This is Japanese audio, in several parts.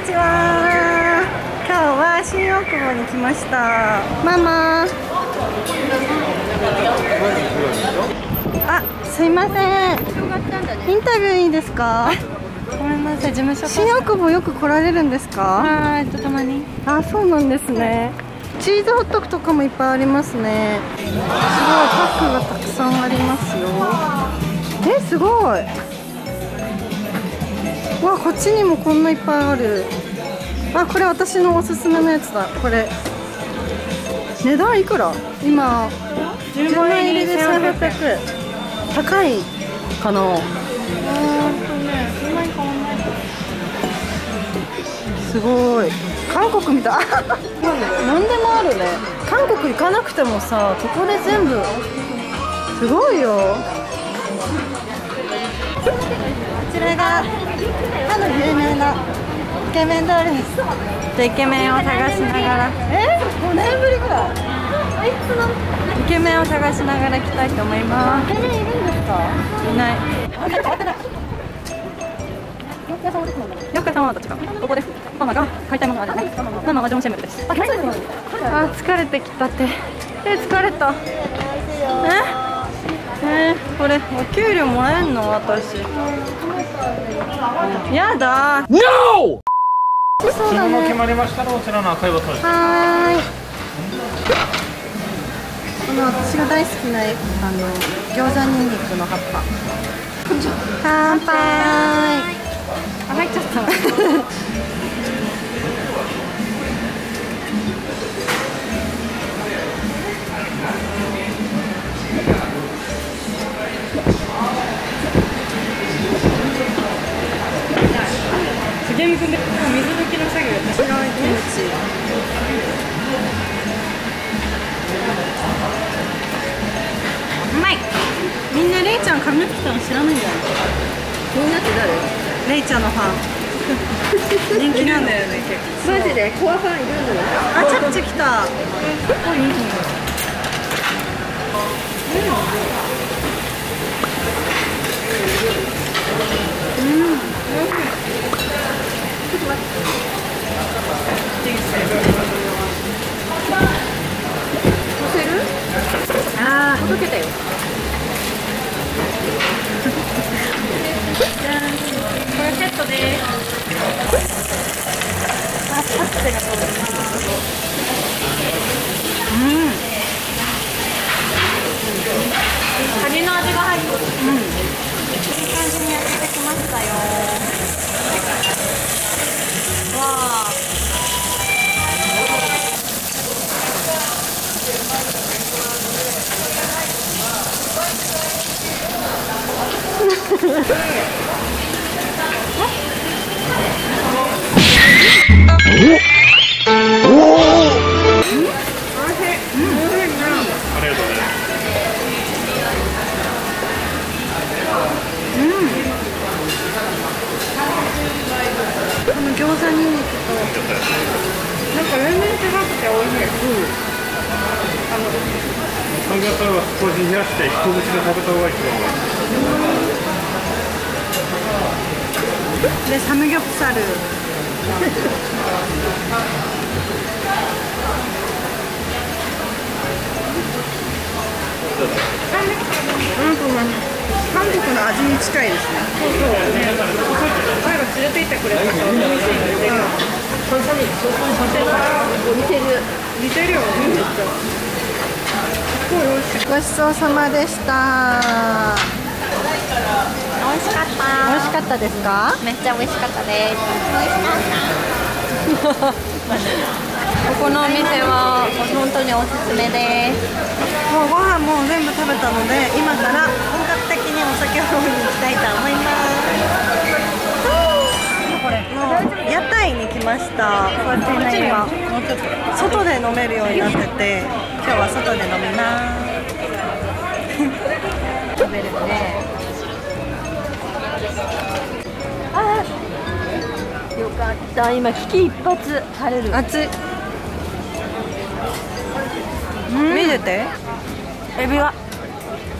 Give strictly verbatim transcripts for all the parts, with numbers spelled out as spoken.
ちは。今日は新大久保に来ました。ママ。あ、すいません。インタビューいいですか？ ごめんなさい、事務所。 新大久保よく来られるんですか？ はい、とたまに。 あ、そうなんですね。チーズホットクとかもいっぱいありますね。すごいパックがたくさんありますよ。え、すごい。わ、こっちにもこんないっぱいある。あ、これ私のおすすめのやつだ。これ値段いくら？今じゅうまん入りでせんはっぴゃくえん。高いかな。すごい。韓国みたい。何でもあるね。韓国行かなくてもさ、ここで全部すごいよ。こちらがかの有名なイケメン通りです。 イケメンを探しながら、 え、ごねんぶりぐらい。 イケメンを探しながら来たいと思います。 イケメンいるんですか？ いない。 よよく様たちがここです。ママが買いたいものがあるね。ママはジョンシェムルです。あ、疲れてきたって。え、疲れた。ええー、これお給料もらえんの私。やだ。 ノー。 そうだね。 決まりましたらこちらの赤いボトルです。 はーい。この私が大好きなあの餃子ニンニクの葉っぱ。乾杯。 あ、入っちゃった。ゲーム君で水抜きの作業やって白いキムチ。 うまい。 みんなレイちゃん髪の毛切ったの知らないんじゃない？みんなって誰？レイちゃんのファン。人気なんだよね、結構。 マジでコアファンいるんだよ。 あ、チャッチ来た。 ああ、届けたよ。これセットです。あ、パステが通ります。うん。カニの味が入ってる。うん。いい感じに焼けてきましたよ。わあ。 この餃子ニンニクとなんか全然違くて美味しい。うん。あのその方は少し冷やして一口で食べた方が一番美味しい。 でサムギョプサル。韓国の味に近いですね。 そうそうね。前が連れて行ってくれたから美味しいので。似てる。 似てるよね。めっちゃ。すごい美味しい。ごちそうさまでした。 美味しかった。 美味しかったですか？ めっちゃ美味しかったです。美味しかった。ここのお店は本当におすすめです。 もうご飯も全部食べたので、今から本格的にお酒を飲みに行きたいと思います。もう屋台に来ました。今外で飲めるようになってて、今日は外で飲みます。食べるね。 あ、よかった。今危機一髪晴れる。 熱い。見てて。 エビは。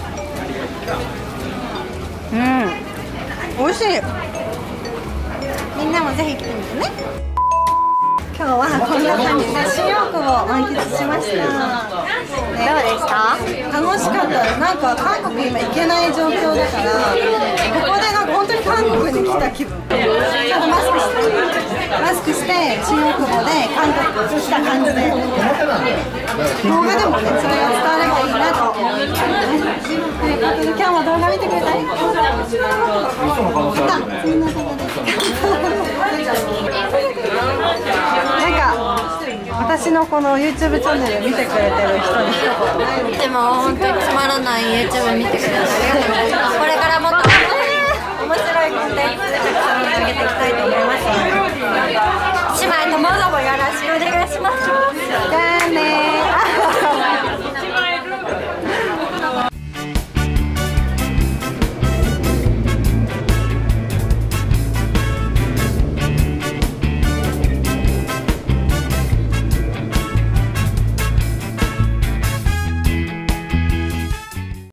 うん。美味しい。 みんなもぜひ来てみてね。今日はこんな感じで新大久保を満喫しました。 どうでした？ 楽しかったです。なんか韓国今行けない状況だから、ここでなんか本当に韓国に来た気分。ちゃんとマスクして、マスクして新大久保で韓国に来た感じで、動画でもね、それが伝わればいいなと思います。ということで今日も動画見てくれたり、また次の動画で。なんか私のこの YouTube チャンネル見てくれてる人に一言。 でも本当につまらない YouTube 見てくれてありがとうございます。これからもっと